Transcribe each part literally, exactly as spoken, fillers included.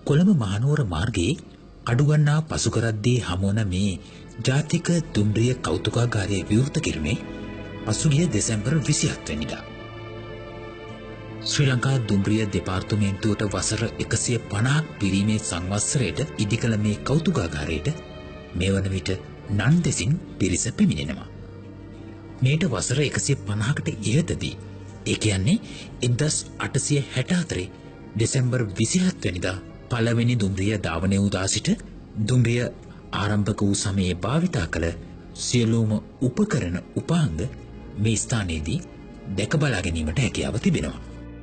කොළඹ මහනුවර මාර්ගයේ කඩුගන්නාව පසු කරද්දී හමුවන මේ ජාතික දුම්රිය කෞතුකාගාරය විවෘත කිරුණේ පසුගිය දෙසැම්බර් විසිහත් වෙනිදා. ශ්‍රී ලංකා දුම්රිය දෙපාර්තමේන්තුවට වසර එකසිය පනහක් පිරීමේ සංවත්සරයට ඉදිකළ මේ කෞතුකාගාරයට මේ වන විට නන් දෙසින් පිරිස පැමිණෙනවා. මේට වසර එකසිය පනහකට ඉහතදී ඒ කියන්නේ එක්දහස් අටසිය හැටහතරේ දෙසැම්බර් විසිහත් වෙනිදා පළවෙනි දුම්රිය ධාවනය වූ දා සිට දුම්රිය ආරම්භක වූ සමයේ භාවිතා කළ සියලුම උපකරණ උපාංග මේ ස්ථානයේදී දැක බලා ගැනීමට හැකියාව තිබෙනවා.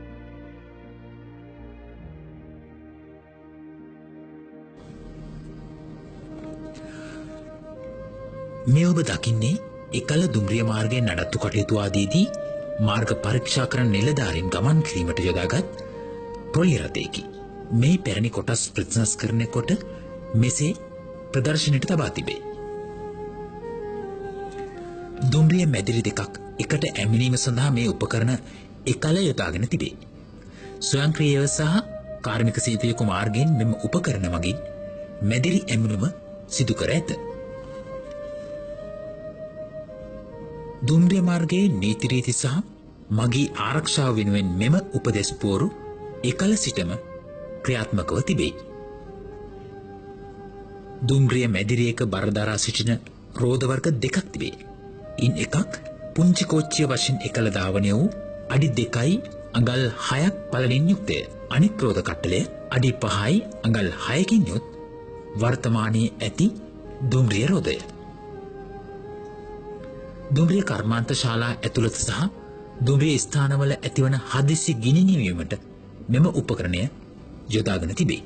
මේ ඔබ දකින්නේ එකල දුම්රිය මාර්ගයේ නඩත්තු කටයුතු ආදීදී මාර්ග පරීක්ෂා කරන නිලධාරීන් ගමන් කිරීමට යොදාගත් ට්‍රොලි රථයකි. මේ පැරණි කොටස් ප්‍රතිසංස්කරණය කොට මෙසේ ප්‍රදර්ශනයට තබා තිබේ. දුම්රිය මැදිරි දෙකක් එකට ඇමිනීම සඳහා මේ උපකරණ එකල යොදාගෙන තිබේ. ස්වයංක්‍රීයව සහ කාර්මික සීතයක මාර්ගයෙන් මෙම උපකරණ මගින් මැදිරි ඇමිනුම සිදු කර ඇත. දුම්රිය මාර්ගයේ නීති රීති සහ මගී ආරක්ෂාව වෙනුවෙන් මෙම උපදෙස් පෝරු එකල සිටම ක්‍රියාත්මකව තිබේ. දුම්රිය මැදිරියක බරදරා සිටින රෝද වර්ග දෙකක් තිබේ. ඉන් එකක් පුංචි කෝච්චිය වශයෙන් එකල ධාවනය වූ අඩි දෙකයි අඟල් හයක් පළලින් යුක්තය. අනික් රෝද කට්ටලය අඩි පහයි අඟල් හයකින් යුත් වර්තමානයේ ඇති දුම්රිය රෝදය. දුම්රිය කර්මාන්ත ශාලා ඇතුළත සහ දුම්රිය ස්ථානවල ඇතිවන හදිසි ගිනි නිවීමට මෙම උපකරණය යොදාගෙන තිබේ.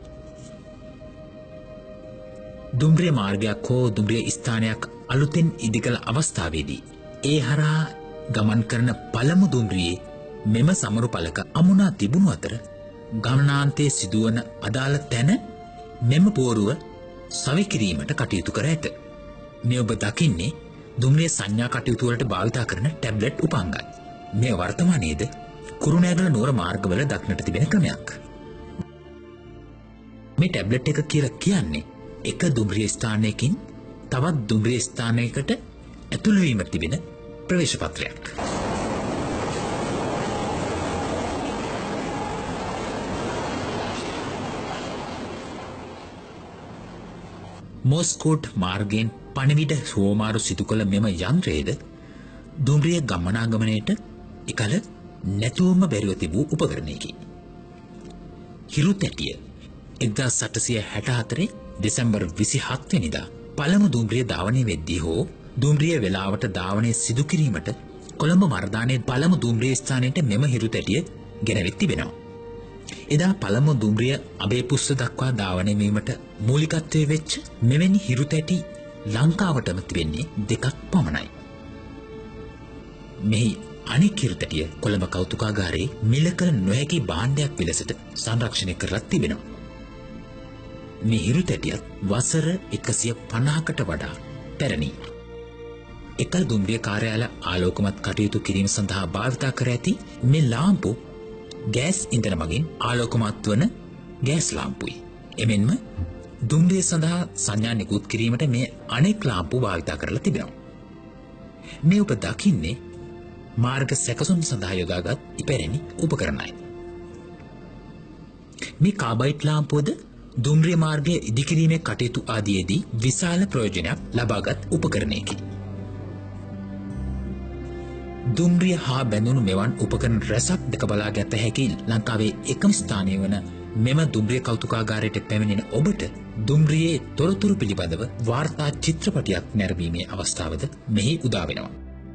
දුම්රිය මාර්ගයක් හෝ දුම්රිය ස්ථානයක් අලුතෙන් ඉදිකළ අවස්ථාවේදී ඒ හරහා ගමන් කරන පළමු දුම්රියේ මෙම සමරු පලක අමුණා තිබුණු අතර ගමනාන්තයේ සිදුවන අදාළ තැන මෙම පෝරුව සවිකිරීමට කටයුතු කර ඇත. මේ ඔබ දකින්නේ දුම්රිය සංඥා කටයුතු වලට භාවිතා කරන ටැබ්ලට් උපාංගයි. මේ වර්තමානයේද කුරුණෑගල නුවර මාර්ගවල දක්නට තිබෙන ක්‍රමයක්. මේ ටැබ්ලට් එක කියලා කියන්නේ එක දුම්රිය ස්ථානයකින් තවත් දුම්රිය ස්ථානයකට ඇතුළු වීමට තිබෙන ප්‍රවේශ පත්‍රයක්. මොස්කෝට් මාර්ගයෙන් පණිවිඩ හුවමාරු සිදු කළ මෙම යන්ත්‍රයේද දුම්රිය ගමනාගමනයට එකල නැතුවම බැරිව තිබූ උපකරණයකි. හිරු තැටිය එක්දහස් අටසිය හැටහතරේ දෙසැම්බර් විසිහත් වෙනිදා පළමු දුම්රිය ධාවනය වෙද්දී හෝ දුම්රිය වේලාවට ධාවනය සිදු කිරීමට කොළඹ මර්දානයේ පළමු දුම්රිය ස්ථානයට මෙම හිරු තැටිය ගෙනවිත් තිබෙනවා. එදා පළමු දුම්රිය අබේපුස්ස දක්වා ධාවනය වීමට මූලිකත්වයේ වෙච්ච මෙවැනි හිරු තැටි ලංකාවටම තිබෙන්නේ දෙකක් පමණයි. මෙහි අනෙක් හිරු තැටිය කොළඹ කෞතුකාගාරයේ මිල කළ නොහැකි භාණ්ඩයක් විලසට සංරක්ෂණය කරලා තිබෙනවා. මේ හිරු තැටියත් වසර එකසිය පනහකට වඩා පැරණි. එකල් දුම්රිය කාර්යාල ආලෝකමත් කටයුතු කිරීම සඳහා භාවිතා කර ඇති මේ ලාම්පු ගෑස් ඉන්ධන මගින් ආලෝකමත් වන ගෑස් ලාම්පුයි. එමෙන්ම දුම්රිය සඳහා සංඥා නිකුත් කිරීමට මේ අනෙක් ලාම්පු භාවිතා කරලා තිබෙනවා. මේ ඔබ දකින්නේ මාර්ග සැකසුම් සඳහා යොදාගත් ඉපැරණි උපකරණයි. මේ කාබයිට් ලාම්පුවද දුම්රිය මාර්ගය ඉදිකිරීමේ කටයුතු ආදියේදී විශාල ප්‍රයෝජනයක් ලබාගත් උපකරණයකි. දුම්රිය හා බැඳුණු මෙවන් උපකරණ රැසක් දැක බලා ගත හැකි ලංකාවේ එකම ස්ථානය වන මෙම දුම්රිය කෞතුකාගාරයට පැමිණෙන ඔබට දුම්රියේ තොරතුරු පිළිබඳව වාර්තා චිත්‍රපටයක් නැරඹීමේ අවස්ථාවද මෙහි උදා වෙනවා.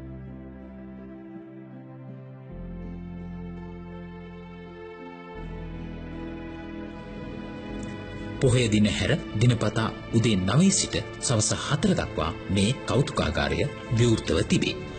පොහොය දින හැර දිනපතා උදේ නවය සිට සවස හතර දක්වා මේ කෞතුකාගාරය විවෘතව තිබේ.